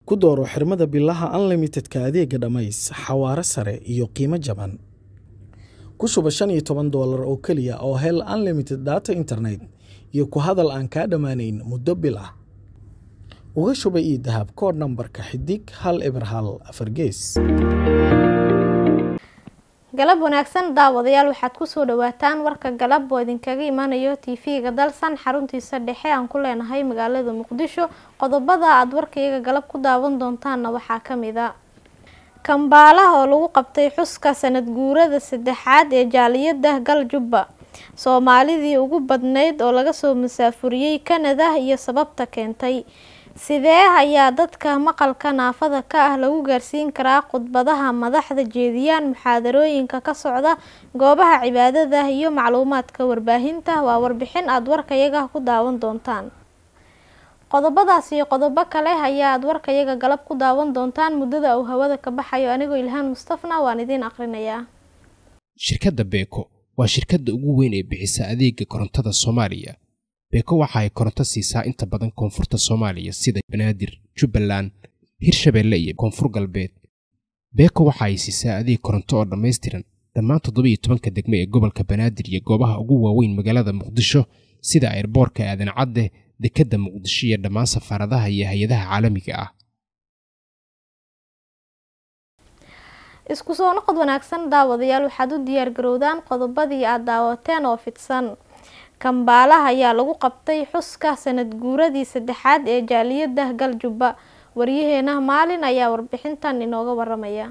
ku dooro xirmada billaha unlimited-ka adeega dhamays xawaare sare iyo qiimo jaban. Ku shuba $15 oo kaliya oo hel unlimited data internet iyo ku hadal aan ka dhamaanayn muddo bil ah. Uga shuba dahab kood nambarka xidig 114 gees. galab wanaagsan daawadayaal waxaad ku soo dhawaataan warka galab oo idinkaga imaanayo TV-ga dalsan xaruntiisa dhexe aan ku leenahay magaalada Muqdisho. Qodobada aad warkayga galab ku daawan doontaan waxaa kamid ah Kampala oo lagu qabtay xuska sanad guurada saddexaad ee jaaliyada Galjubba. Soomaalidii ugu badneyd oo laga soo musaafuriyay Canada iyo sababta keentay. Sidee ayaa dadka maqalka naafada ka ah lagu gaarsiin karaa khudbadaha madaxda jeediyaan muxaadarooyinka ka socda goobaha cibaadada iyo macluumaadka warbaahinta? Waa warbixin aad warkayaga ku daawan doontaan. Qodobadaas iyo qodobo kale ayaa aad warkayaga galab ku daawan doontaan muddada uu hawada ka baxayo. Anigoo Ilhaan Mustafna waan idin aqrinayaa. Shirkadda Beko waa shirkadda ugu weyn ee bixisa adeega korontada Soomaaliya. Beko waxa ay koronto siisaa inta badan koonfurta Soomaaliya sida Banaadir, Jubbaland, Hirshabelle iyo Koonfur Galbeed. Beko waxa ay siisaa adeeg koronto oo dhameystiran dhammaan 17 degmo ee gobolka Banaadir iyo goobaha ugu waaweyn magaalada Muqdisho sida airportka Aadan Cadde, dekedda Muqdisho iyo dhammaan safaaradaha iyo hay'adaha caalamiga ah. Isku soo noqod wanaagsan daawadayaal, waxaad u diyaar garowdaan qodobadii aad daawateen oo fidsan. Kampala ayaa lagu qabtay xuska sanad guuradii saddexaad ee jaaliyada Galjubba. Wariyaheena maalin ayaa warbixintan inooga waramaya.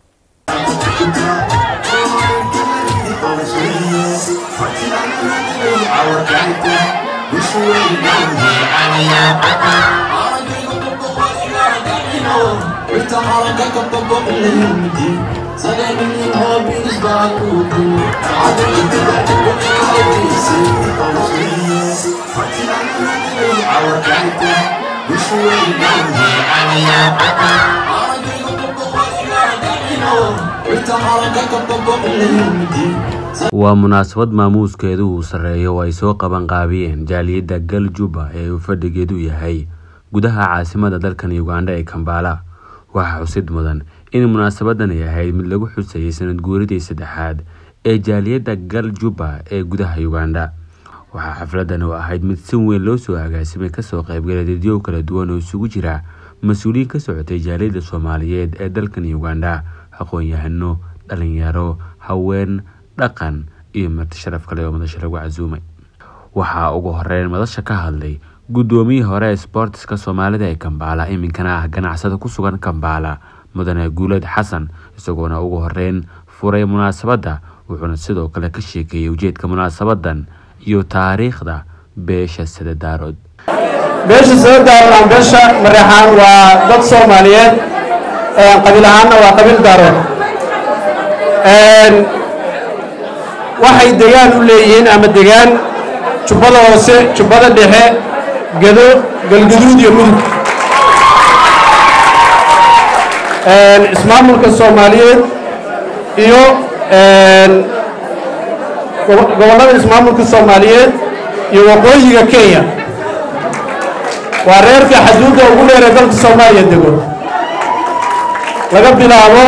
waa munaasabad maamuuskeedu uu sareeyo oo ay soo qaban qaabiyeen jaaliyada Galjubba ee uu fadhigeedu yahay gudaha caasimada dalkan Uganda ee Kampala. Waxa xusid mudan in munaasabadan ay ahayd mid lagu xusayay sanad guuradii saddexaad ee jaaliyada Galjubba ee gudaha Uganda. waxa xafladan oo ahayd mid si weyn loo soo agaasimay ka soo qaybgalay dadyo kala duwan oo isugu jira mas'uuliyiin ka socotay jaaliyada Soomaaliyeed ee dalkan Uganda, aqoon-yahano, dhalinyaro, haween, dhaqan iyo marti sharaf kale oo madasha lagu casuumay. Waxa ugu horeyn madasha ka hadlay gudoomiyaha hore ee sportska Soomaalida ee Kampala iminkana ah ganacsada ku sugan Kampala, Mudane Guuled Xasan, isagoona ugu horeyn furay munaasabada wuxuuna sidoo kale ka sheekeeyay ujeedka munaasabadan iyo taariikhda beesha Sadadaarod. beesha Sadadaarod beesha Maraxaan waa dad Soomaaliyeed qabiil ahaanna waa qabiil Daarood. waxay deegaan u leeyihiin ama deegaan Jubbada Hoose, Jubbada Dhexe, Gado, Galgaduud iyo Mudug. ismaamulka Soomaaliyeed iyo gobolada ismaamulka Soomaaliyeed iyo waqooyiga Kenya. waa reerka xuduudda ugu dheer ee dalka Soomaaliya dego. laga bilaabo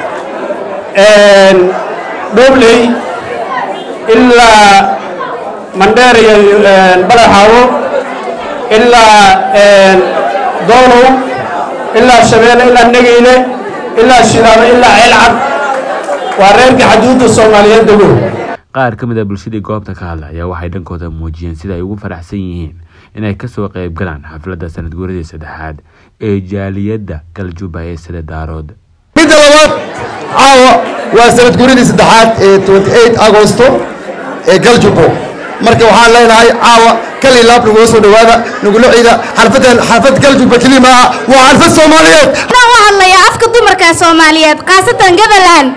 Dhobley ilaa Mandheera iyo Balaxaawo ilaa Doolow ilaa Shabeelle ilaa Nageyle ilaa Shilaabo ilaa Ceelcad. waa reerka xuduudda Soomaaliyeed dego. qaar ka mid ah bulshada goobta ka hadlaya waxay dhankooda muujiyeen sida ay ugu faraxsan yihiin inay ka soo qayb galaan xafladda sanad guuradii saddexaad ee jaaliyada Galjubba ee Sadadaarod. mid labaad caawa waa sanad guuradii saddexaad ee 28 Agosto ee Galjubba. marka waxaan leenahay caawa kali laab nagu soo dhawaada nagu ciida xarfad Galjubba kelima waa xarfad Soomaaliyeed. waxaan u hadlayaa afka dumarka Soomaaliyeed qaasatan Gabaland.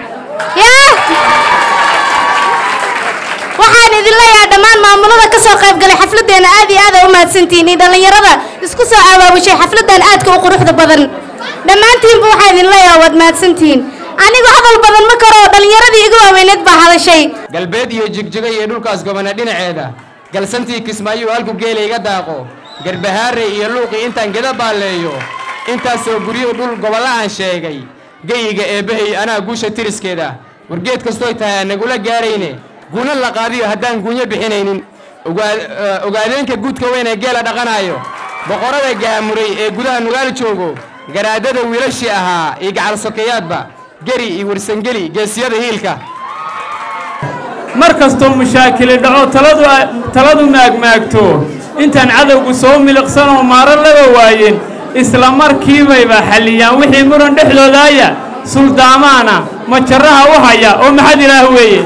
waxaan idin leeyahay dhammaan maamulada ka soo qayb galay xafladeena aad iyo aad u mahadsantihiin dhalinyarada isku soo abaabushay xafladan aadka u quruxda badan. dhammaantiinba waxaan idin leeyahay waad mahadsantihiin. anigu hadal badan ma karo dhalinyaradii igu waaweyneed baa hadashay. galbeed iyo jigjiga iyo dhulkaas gobana dhinaceeda galsantii Kismaayo halku geelayga daaqo garbahaare iyo luuqi intaan gada baaleeyo intaasoo guryo dhul gobollo aan sheegay geyiga eebbahay anaa guusha tiriskeeda wargeed kastooy tahay aan nagula gaarayne guuna la qaadiyo haddaan guunyo bixinaynin ogaadeenka guudka weyn ee geela dhaqanaayo boqorada gaamuray ee gudaha nugaal joogo garaadada wiilashii ahaa iyo gacal sokeeyaadba geri iyo warsangeli geesiyada hiilka mar kastoo mushaakili dhaco taladu maagmaagto intaan cadowgu soo miliqsan oo maaro laga waayeen isla markiibayba xalliyaan wixii muran dhexdoodaaya suldaamaana majaraha u haya oo maxad ilaah weeye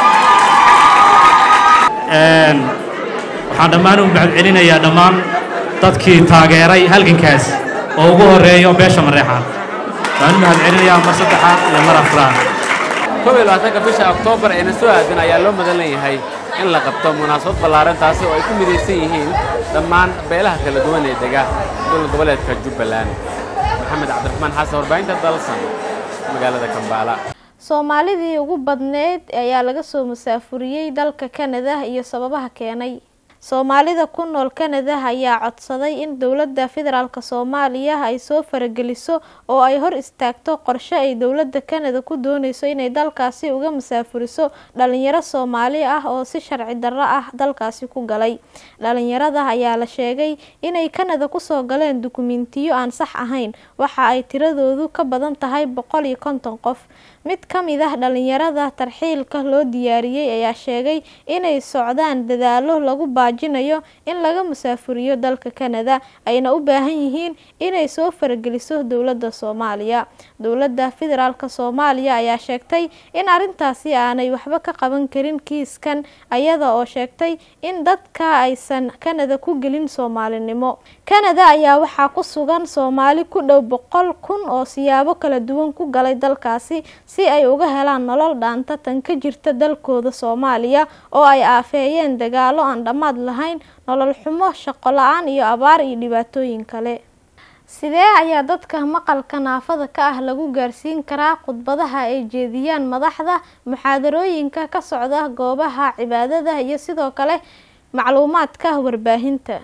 waxaan dhammaan u mahad celinayaa dhammaan dadkii taageeray halgankaas oo ugu horeeyo beesha Mareexaan waxaan mahad celinayaa mar saddexaad iyo mar afraad 12 bisha Oktoobar ee soo aadan ayaa loo madan leeyahay in la qabto munaasabad ballaaran taasi oo ay ku midaysan yihiin dhammaan beelaha kala duwan ee dega dowlad goboleedka Jubbaland. Maxamed Cabdiraxmaan Xasan warbaahinta dalsan magaalada Kampala. Soomaalidii ugu badneed ayaa laga soo musaafuriyay dalka Canada iyo sababaha keenay. Soomaalida ku nool Canada ayaa codsaday in dawladda federaalka Soomaaliya ay soo farageliso oo ay hor istaagto qorshe ay dawladda Canada ku doonayso inay dalkaasi uga musaafuriso dhalinyaro Soomaali ah oo si sharci darro ah dalkaasi ku galay. Dhalinyarada ayaa la sheegay inay Canada ku soo galeen dukumiintiyo aan sax ahayn, waxa ay tiradoodu ka badan tahay 150 qof. Mid ka mid ah dhalinyarada tarxiilka loo diyaariyay ayaa sheegay inay socdaan dadaalo lagu baajinayo in laga musaafuriyo dalka Canada ayna u baahan yihiin inay soo farageliso dawladda Soomaaliya. Dawladda federaalka Soomaaliya ayaa sheegtay in arintaasi aanay waxba ka qaban karin kiiskan ayada oo sheegtay in dadka aysan Canada ku gelin Soomaalinimo. Canada ayaa waxaa ku sugan Soomaali ku dhow 100,000 oo siyaabo kala duwan ku galay dalkaasi si ay uga helaan nolol dhaanta tan ka jirta dalkooda Soomaaliya oo ay aafeeyeen dagaalo aan dhamaad lahayn, nolol xumo, shaqo la'aan iyo abaar iyo dhibaatooyin kale. Sidee ayaa dadka maqalka naafada ka ah lagu gaarsiin karaa khudbadaha ay jeediyaan madaxda, muxaadarooyinka ka socda goobaha cibaadada iyo sidoo kale macluumaadka warbaahinta?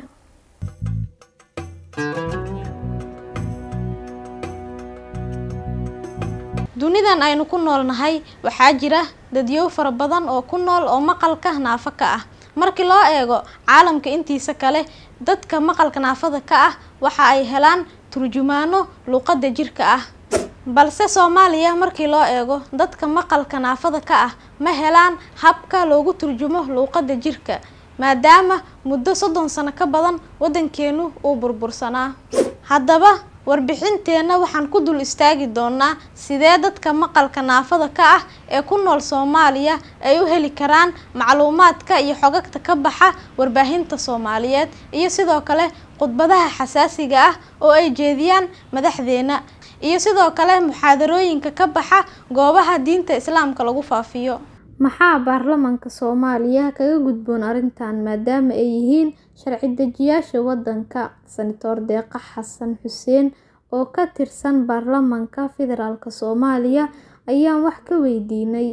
Dunidan aynu ku noolnahay waxaa jira dadyow fara badan oo ku nool oo maqalka naafo ka ah. Markii loo eego caalamka intiisa kale, dadka maqalka naafada ka ah waxa ay helaan turjumaano luqadda jirka ah. Balse Soomaaliya markii loo eego dadka maqalka naafada ka ah ma helaan habka loogu turjumo luqadda jirka, maadaama muddo 30 sano ka badan wadankeenu uu burbursanaa. Haddaba warbixinteena waxaan ku dul istaagi doonaa sidee dadka maqalka naafada ka ah ee ku nool Soomaaliya ay u heli karaan macluumaadka iyo xogagta ka baxa warbaahinta Soomaaliyeed iyo sidoo kale khudbadaha xasaasiga ah oo ay jeediyaan madaxdeena iyo sidoo kale muxaadarooyinka ka baxa goobaha diinta Islaamka lagu faafiyo. Maxaa baarlamaanka Soomaaliya kaga gudboon arintan maadaama ay yihiin sharci dejiyaasha wadanka? Senator Deeqa Xasan Xuseen oo ka tirsan baarlamaanka federaalka Soomaaliya ayaan wax ka weydiinay.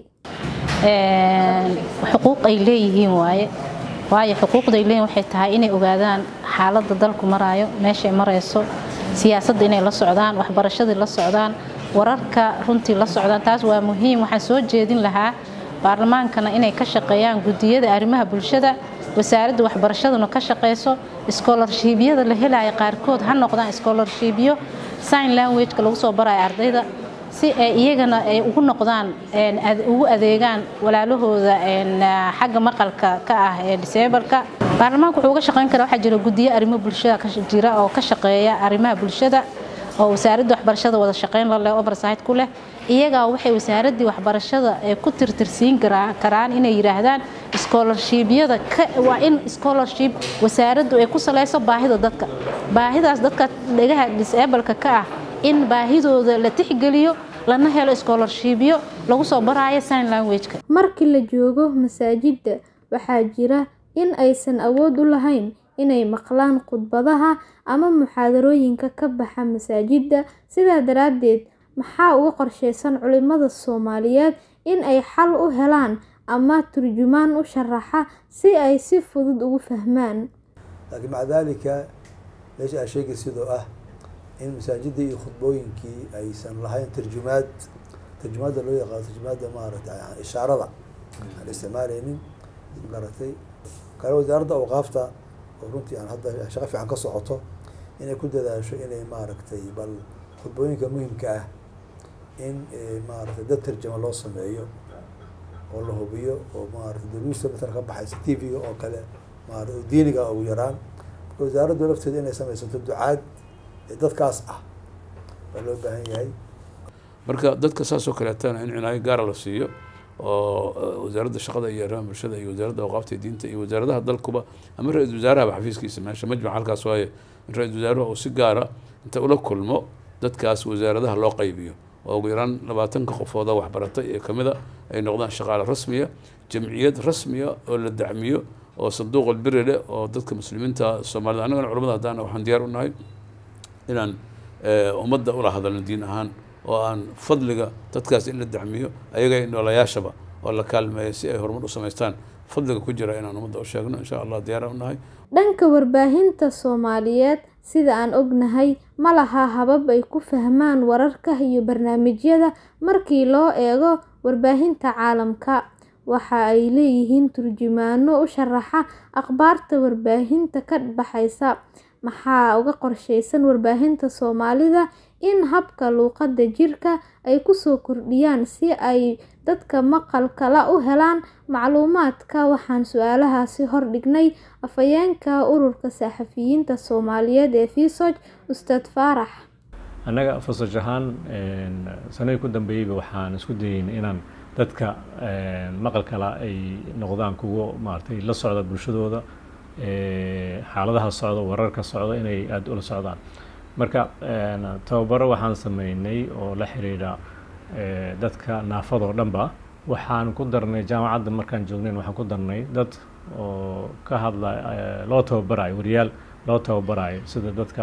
xuquuq ay leeyihiin waaye xuquuqda ay leeyihiin waxay tahay inay ogaadaan xaaladda dalku marayo, meesha ay marayso, siyaasadda inay la socdaan, waxbarashada la socdaan, wararka runtii la socdaan. Taas waa muhiim. Waxaan soo jeedin lahaa baarlamaankana inay ka shaqeeyaan gudiyada arrimaha bulshada, wasaaradda waxbarashaduna ka shaqeyso, scholarship-yada la helayo qaarkood ha noqdaan scholarship-yo sign language-ka lagu soo barayo ardayda si ay iyagana ay ugu noqdaan ugu adeegaan walaalahooda xagga maqalka ka ah ee disableka. Baarlamaanku wuxuu uga shaqeyn karaa waxa jira gudiyo arrimaha bulshada ka jira oo ka shaqeeya arrimaha bulshada oo wasaaradda waxbarashada wada shaqeyn la leh oversight ku leh. iyaga waxay wasaaradda waxbarashada ay ku tirtirsiin karaan inay yiraahdaan scholarship-yada waa in scholarship wasaaraddu ay ku saleyso baahida dadka, baahidaas dadka dhagaha disableka ka ah in baahidooda la tixgeliyo lana helo scholarship-yo lagu soo barayo sign language-ka. Markii la joogo masaajidda waxaa jira in aysan awood u lahayn inay maqlaan khudbadaha ama muxaadarooyinka ka baxa masaajidda. Sidaa daraadeed maxaa uga qorsheysan culimada Soomaaliyeed in ay xal u helaan ama turjumaan u sharaxa si ay si fudud ugu fahmaan. laakiin maca daalika meesha ay sheegay sidoo ah in masaajidii iyo khudbooyinkii aysan lahayn tarjumaadda loo yaqaano tarjumaadda maaragtay ishaarada aan isticmaalaynin garatay kale wasaaradda awqaafta oo runtii aan hadda shaqo fiican ka socoto inay ku dadaasho inay maaragtay bal khudbooyinka muhimka ah in maaragtay dad tarjama loo sameeyo oo la hubiyo oo maaragtay daruusta matala ka baxaysa tv-ga oo kale maaragtay diiniga ugu yaraan marka wasaaraddu lafteeda inay samaysato ducaad dadkaas ah baa loo baahan yahay marka dadka saas oo kaleetana in cinaayo gaara la siiyo oo wasaaradda shaqada iyo arrimaha bulshada iyo wasaaradda awqaafta iyo diinta iyo wasaaradaha dalkuba ama ra-iisul wasaarahaba xafiiskiisa meesha majmac halkaas waaye in ra-iisul wasaaruhu uu si gaara inta ula kulmo dadkaas wasaaradaha loo qaybiyo oo ugu yaraan 20 qofooda waxbaratay ee kamida ay noqdaan shaqaale rasmiya jamciyad rasmiya oo la dacmiyo oo sanduuq albiri leh oo dadka muslimiinta Soomaalida anagana culimada hadaan waxaan diyaar u nahay inaan ummadda ula hadalno diin ahaan oo aan fadliga dadkaas in la dacmiyo ayaga in walayaashaba oo la kaalmeeyo si ay horumar u sameystaan fadliga ku jira inaan ummadda u sheegno insha Allah diyaar u nahay dhanka warbaahinta Soomaaliyeed sida aan ognahay ma laha habab ay ku fahmaan wararka iyo barnaamijyada markii loo eego warbaahinta caalamka waxa ay leeyihiin turjumaano u sharaxa akhbaarta warbaahinta ka baxaysa maxaa uga qorsheysan warbaahinta Soomaalida in habka luqadda jirka ay ku soo kordhiyaan si ay dadka maqalka la u helaan macluumaadka waxaan su'aalahaasi hor dhignay afayeenka ururka saxafiyiinta Soomaaliyeed ee Fiisoj Ustaad Faarax anaga Fiisoj ahaan sanadii ku dambeeyay waxaan isku dayeynay inaan dadka maqalka la ay noqdaan kuwa maartay la socda bulshadooda xaaladaha socda wararka socda inay aad ula socdaan marka tababaro waxaan sameynay oo la xiriira dadka naafada oo dhanba waxaan ku darnay jaamacadda markaan joognay waxaan ku darnay dad oo ka hadla loo tababarayo wariyaal loo tababarayo sida dadka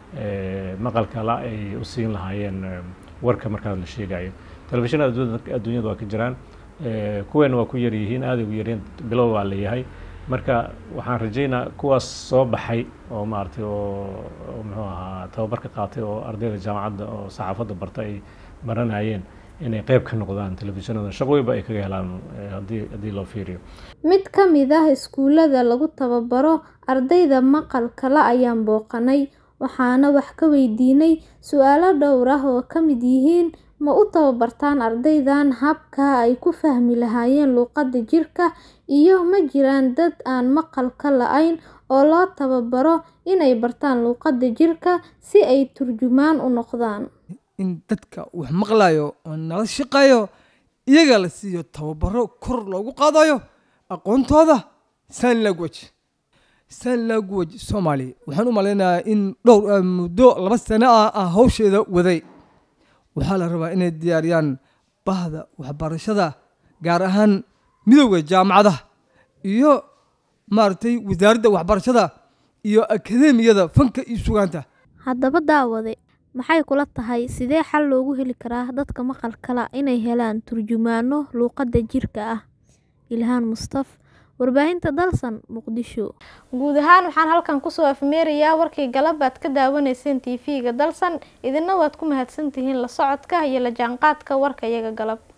maqalka la ay u siin lahaayeen warka markaa la sheegayo telefishinada adduunyada waa ka jiraan kuweena waa ku yar yihiin aad ugu yareen bilow waa leeyahay marka waxaan rajaynaa kuwaas soo baxay oo maartay oo muxuu ahaa tababarka qaatay oo ardayda jaamacadda oo saxaafadda bartay ay baranayeen inay qayb ka noqdaan telefishinada shaqooyinba ay kaga helaan haddii loo fiiriyo mid ka mid ah iskuulada lagu tababaro ardayda maqalka la ayaan booqanay waxaana wax ka weydiinay su'aalo dhowr ah oo ka mid yihiin ma u tababartaan ardaydan habka ay ku fahmi lahaayeen luqadda jirka iyo ma jiraan dad aan maqalka la'ayn oo loo tababaro inay bartaan luqadda jirka si ay turjumaan u noqdaan in dadka wax maqlayo oo nala shaqeeyo iyaga la siiyo tababaro kor loogu qaadayo aqoontooda sign language Soomaali waxaan u maleynayaa in dhowr muddo 2 sano ah hawsheeda waday waxaa la rabaa inay diyaariyaan bahda waxbarashada gaar ahaan midowga jaamacadaha iyo maartay wasaaradda waxbarashada iyo akademiyada fanka iyo sugaanta haddaba daawade maxay kula tahay sidee xal loogu heli karaa dadka maqalka la inay helaan turjumaano luqadda jirka ah Ilhaan Mustaf warbaahinta Dalsan Muqdisho guud ahaan waxaan halkan ku soo afmeerayaa warkii galabad ka daawanayseen TV-ga Dalsan idina waad ku mahadsantihiin la socodka iyo la jaanqaadka warka iyaga galab